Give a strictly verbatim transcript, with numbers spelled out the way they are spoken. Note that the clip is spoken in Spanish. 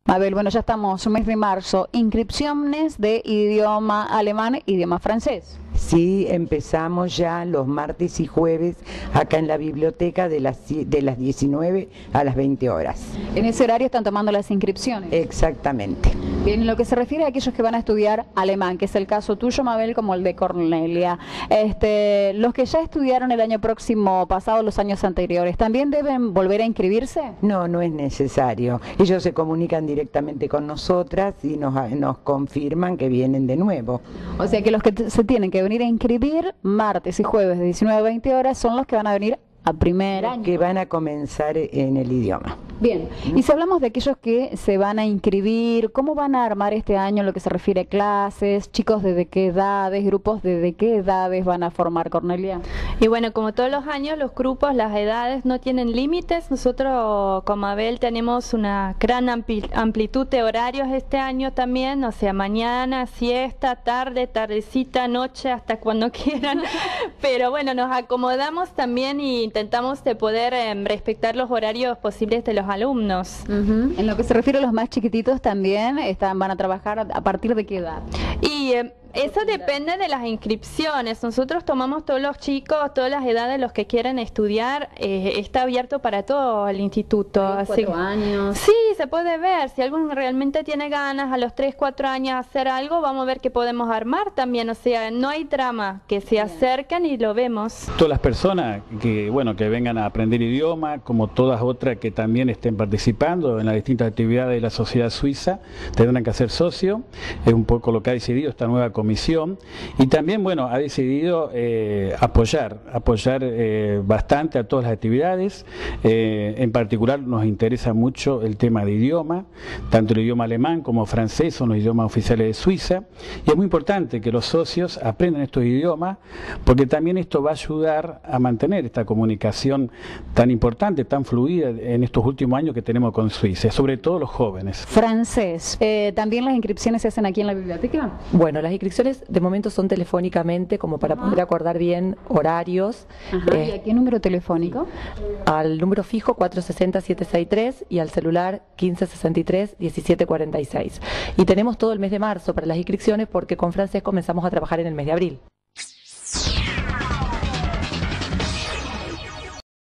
Mabel, bueno, ya estamos, mes de marzo, inscripciones de idioma alemán, idioma francés. Sí, empezamos ya los martes y jueves acá en la biblioteca de las, de las diecinueve a las veinte horas. En ese horario están tomando las inscripciones. Exactamente. Bien, en lo que se refiere a aquellos que van a estudiar alemán, que es el caso tuyo, Mabel, como el de Cornelia, este, los que ya estudiaron el año próximo pasado, los años anteriores, ¿también deben volver a inscribirse? No, no es necesario. Ellos se comunican directamente con nosotras y nos, nos confirman que vienen de nuevo. O sea que los que se tienen que venir a inscribir martes y jueves de diecinueve a veinte horas son los que van a venir a primer año. Que van a comenzar en el idioma. Bien, y si hablamos de aquellos que se van a inscribir, ¿cómo van a armar este año en lo que se refiere a clases? Chicos, ¿desde qué edades? ¿Grupos desde qué edades van a formar, Cornelia? Y bueno, como todos los años, los grupos, las edades no tienen límites. Nosotros, como Abel, tenemos una gran ampli amplitud de horarios este año también, o sea, mañana, siesta, tarde, tardecita, noche, hasta cuando quieran. Pero bueno, nos acomodamos también e intentamos de poder eh, respetar los horarios posibles de los alumnos. Uh-huh. En lo que se refiere a los más chiquititos también están, van a trabajar a partir de qué edad. Y eh, eso depende de las inscripciones. Nosotros tomamos todos los chicos, todas las edades, los que quieren estudiar. Eh, está abierto para todo el instituto. ¿Tres, así cuatro años? Sí, se puede ver. Si alguien realmente tiene ganas a los tres, cuatro años hacer algo, vamos a ver qué podemos armar también. O sea, no hay drama, que se acerquen y lo vemos. Todas las personas que, bueno, que vengan a aprender idioma, como todas otras que también estén participando en las distintas actividades de la sociedad suiza, tendrán que ser socio. Es un poco lo que ha decidido esta nueva comisión, y también, bueno, ha decidido eh, apoyar, apoyar eh, bastante a todas las actividades. Eh, en particular nos interesa mucho el tema de idioma, tanto el idioma alemán como francés son los idiomas oficiales de Suiza, y es muy importante que los socios aprendan estos idiomas, porque también esto va a ayudar a mantener esta comunicación tan importante, tan fluida en estos últimos años que tenemos con Suiza, sobre todo los jóvenes. Francés, eh, ¿también las inscripciones se hacen aquí en la biblioteca? Bueno, las inscripciones de momento son telefónicamente, como para poder acordar bien horarios. Ajá. Eh, ¿Y a qué número telefónico? Al número fijo cuatro seis cero, siete seis tres y al celular quince sesenta y tres, diecisiete cuarenta y seis. Y tenemos todo el mes de marzo para las inscripciones, porque con francés comenzamos a trabajar en el mes de abril.